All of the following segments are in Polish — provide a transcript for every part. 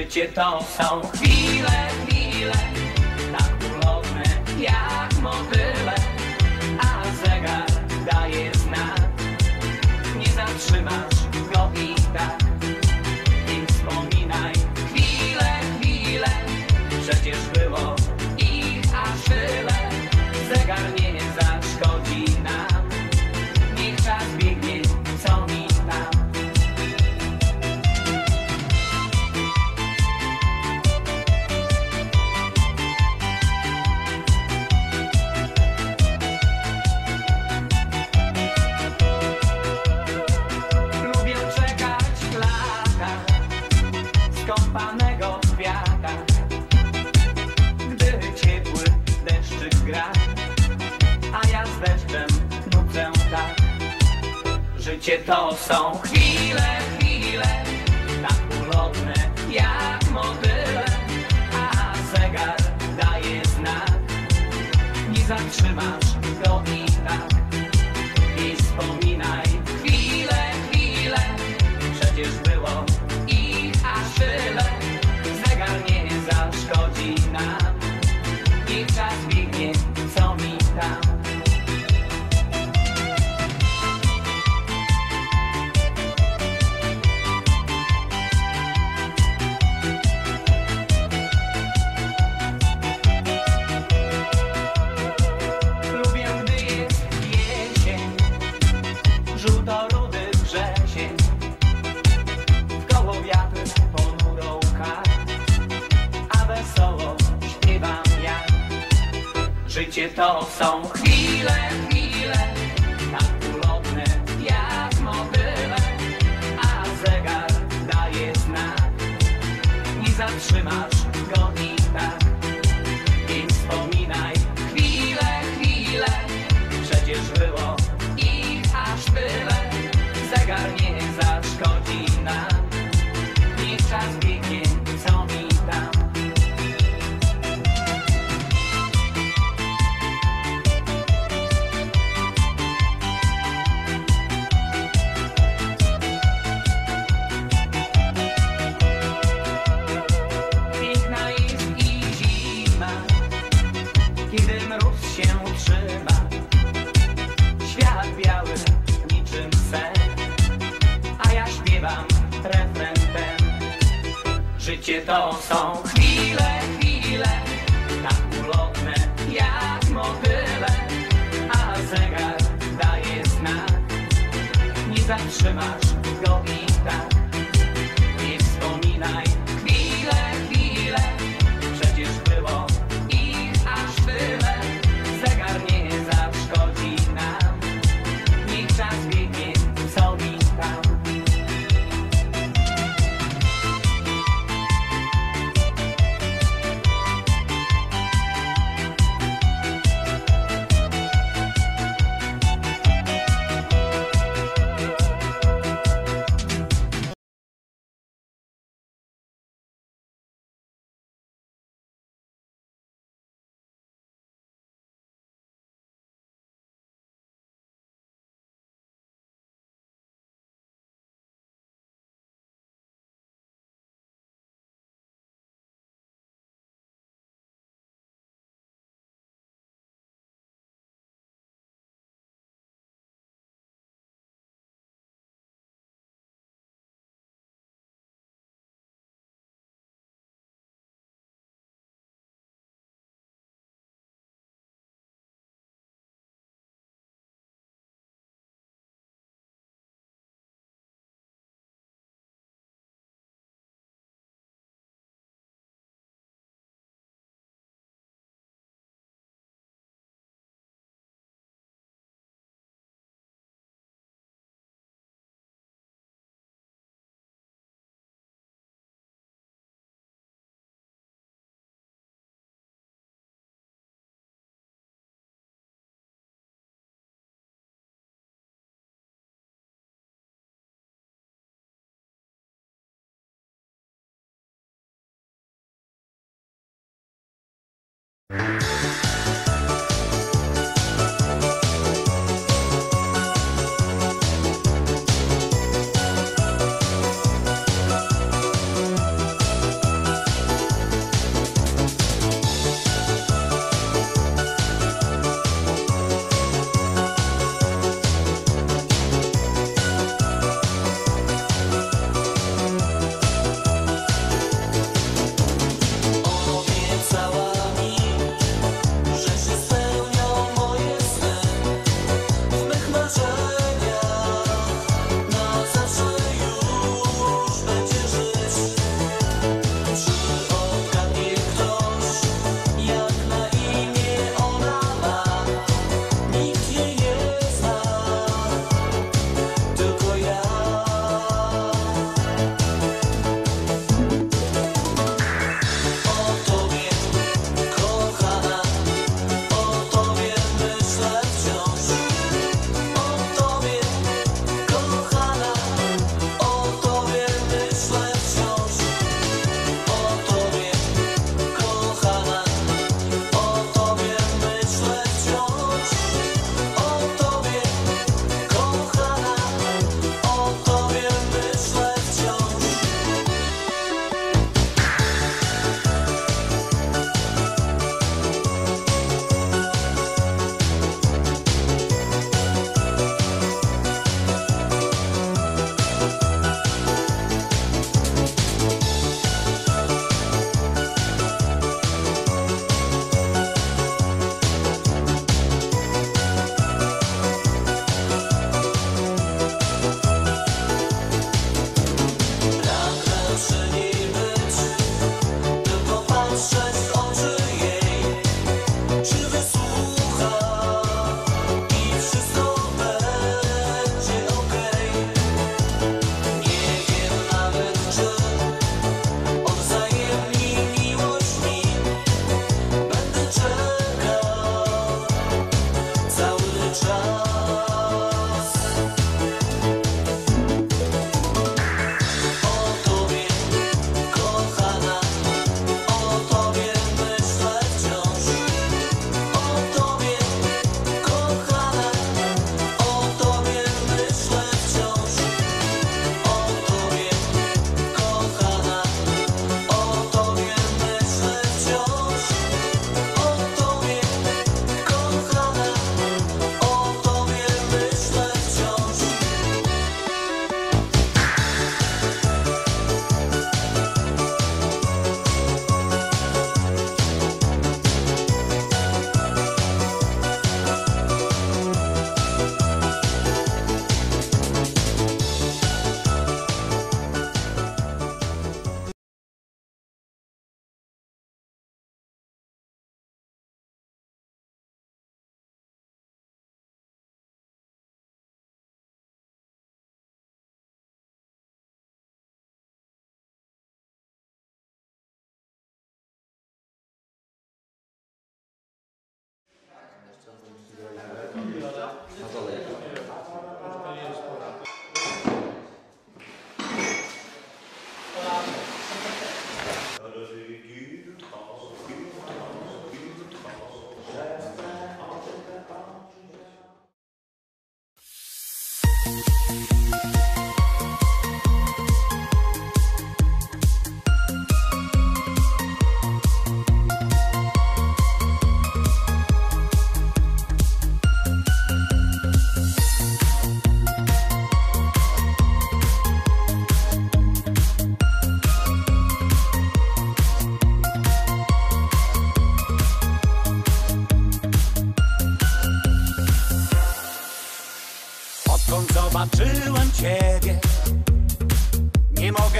Życie to są chwile, chwile, tak ulotne jak motyle, a zegar daje znak, nie zatrzymasz go i tak. I wspominaj chwile, chwile, przecież było ich aż tyle. Zegar nie zaszkodzi nam, niech czas biegnie, co mi tam. Lubię czekać lata skąpanego w kwiatach, gdy ciepły deszczyk gra, a ja z deszczem nudzę tak. Życie to są chwile, chwile, tak ulotne jak motyle, a zegar daje znak, nie zatrzymasz go i tak. I wspominaj chwile, chwile, przecież było ich aż tyle. Zegar nie zaszkodzi nam, niech czas biegnie, co mi tam. Lubię, gdy jest jesień, żółto-rudy wrzesień, wkoło wiatr ponuro łka, a wesoło śpiewam ja. Życie to są chwile, chwile, tak ulotne jak motyle, a zegar daje znak, nie zatrzymasz go i tak. I wspominaj chwile, chwile, przecież było ich aż tyle. Zegar nie zaszkodzi nam, niech czas biegnie, co mi tam. Piękna jest i zima, kiedy mróz się trzyma. Świat biały niczym sen, a ja śpiewam refren ten. Życie to są chwile, chwile, tak ulotne jak motyle, a zegar daje znak, nie zatrzymasz go i tak. I wspominaj chwile, chwile, przecież było ich aż tyle. Zegar nie zaszkodzi nam, niech czas biegnie, co mi tam.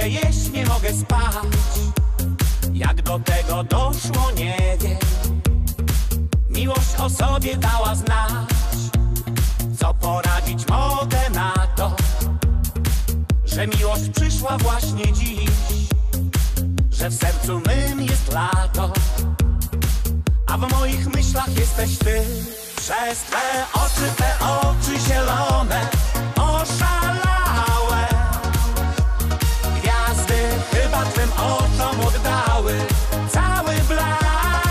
mogę jeść, nie mogę spać. Jak do tego doszło, nie wiem. Miłość o sobie dała znać. Co poradzić mogę na to, że miłość przyszła właśnie dziś, że w sercu mym jest lato, a w moich myślach jesteś ty. Przez te oczy zielone, oszalałe. Gwiazdy chyba twym oczom oddały cały blask,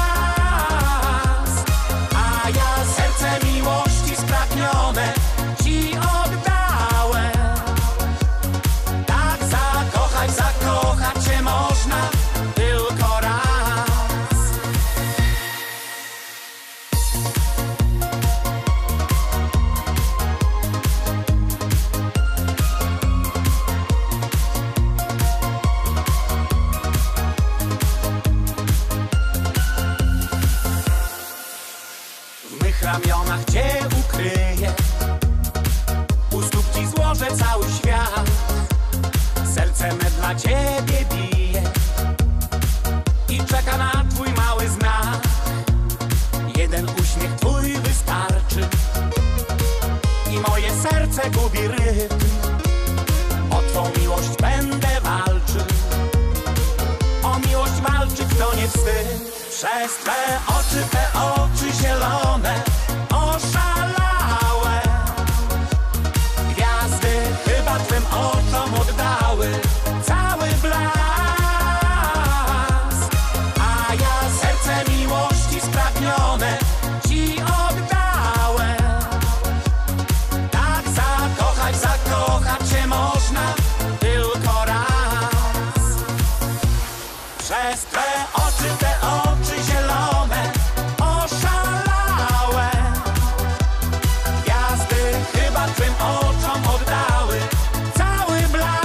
a ja serce miłości spragnione ci oddałem. Tak zakochać się można tylko raz. W mych ramionach cię ukryję, u stóp ci złożę cały świat. Serce me dla ciebie bije i czeka na twój mały znak. Jeden uśmiech twój wystarczy i moje serce gubi rytm. O twą miłość będę walczył, o miłość walczyć to nie wstyd. Przez te oczy zielone, oszalałe. Gwiazdy chyba twym oczom oddały cały blask, a ja serce miłości spragnione ci oddałem. Tak zakochać się można tylko raz. Przez te oczy zielone, oszalałe. Gwiazdy chyba twym oczom oddały cały blask,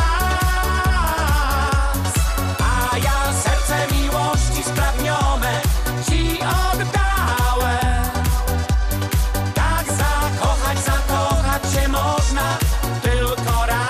a ja serce miłości spragnione ci oddałem. Tak zakochać się można tylko raz.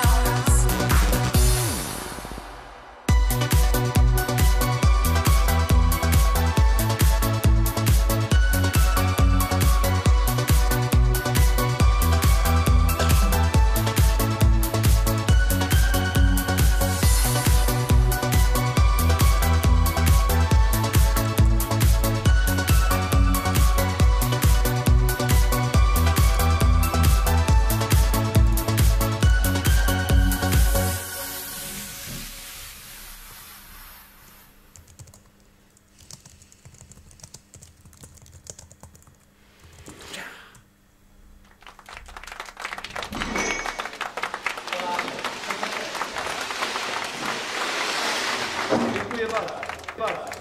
Dziękuję bardzo. Bardzo.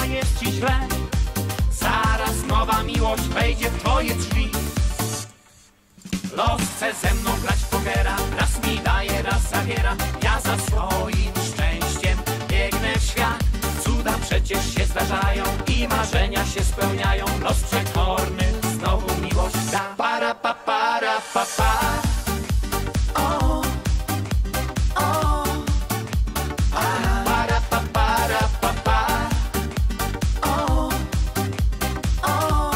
a jest ci źle, zaraz nowa miłość wejdzie w twoje drzwi. Los chce ze mną grać w pokera, raz mi daje, raz zabiera. Ja za swoim szczęściem biegnę w świat. Cuda przecież się zdarzają i marzenia się spełniają. Los przekorny znowu miłość da. Para pa para pa pa. O, o, para pa para pa pa. O, o,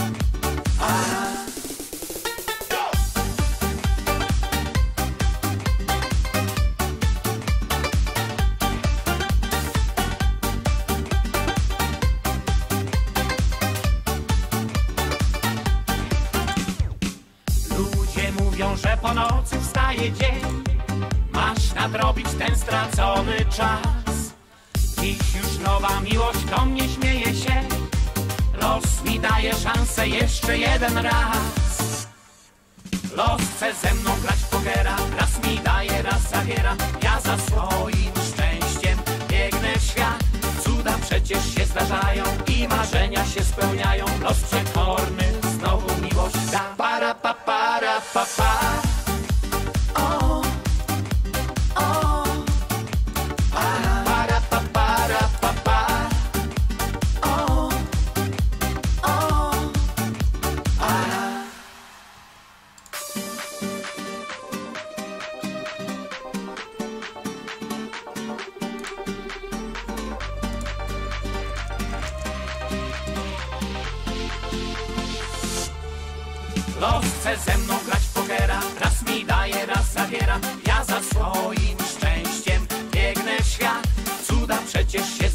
ludzie mówią, że po nocy wstaje dzień. Masz nadrobić ten stracony czas. Dziś już nowa miłość do mnie śmieje się. Los mi daje szansę jeszcze jeden raz. Los chce ze mną grać w pokera, raz mi daje, raz zabiera. Ja za swoim szczęściem biegnę w świat. Cuda przecież się zdarzają i marzenia się spełniają. Los przekorny znowu miłość da. Para pa para pa pa. O, o, para pa para pa pa. O, o, los chce ze mną grać w pokera, raz mi daje, raz zabiera. Ja za swoim szczęściem biegnę w świat. Cuda przecież się